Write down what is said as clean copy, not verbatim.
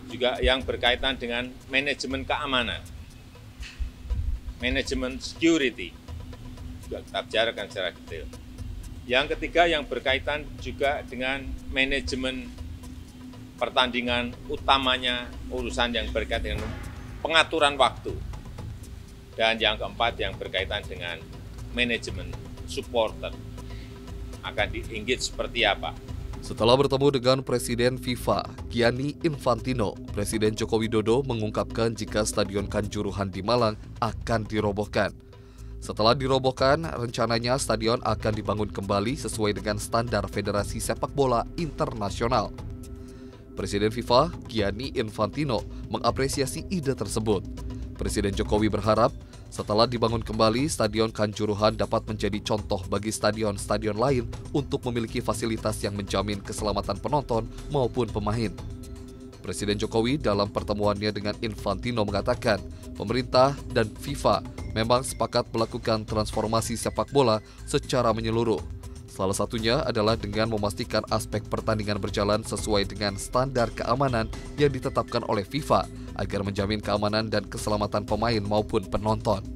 juga yang berkaitan dengan manajemen keamanan, manajemen security, juga kita bicarakan secara detail. Yang ketiga yang berkaitan juga dengan manajemen pertandingan, utamanya urusan yang berkaitan dengan pengaturan waktu. Dan yang keempat yang berkaitan dengan manajemen supporter, akan di-engage seperti apa. Setelah bertemu dengan Presiden FIFA, Gianni Infantino, Presiden Joko Widodo mengungkapkan jika Stadion Kanjuruhan di Malang akan dirobohkan. Setelah dirobohkan, rencananya stadion akan dibangun kembali sesuai dengan standar Federasi Sepak Bola Internasional. Presiden FIFA, Gianni Infantino, mengapresiasi ide tersebut. Presiden Jokowi berharap setelah dibangun kembali, Stadion Kanjuruhan dapat menjadi contoh bagi stadion-stadion lain untuk memiliki fasilitas yang menjamin keselamatan penonton maupun pemain. Presiden Jokowi dalam pertemuannya dengan Infantino mengatakan, pemerintah dan FIFA memang sepakat melakukan transformasi sepak bola secara menyeluruh. Salah satunya adalah dengan memastikan aspek pertandingan berjalan sesuai dengan standar keamanan yang ditetapkan oleh FIFA agar menjamin keamanan dan keselamatan pemain maupun penonton.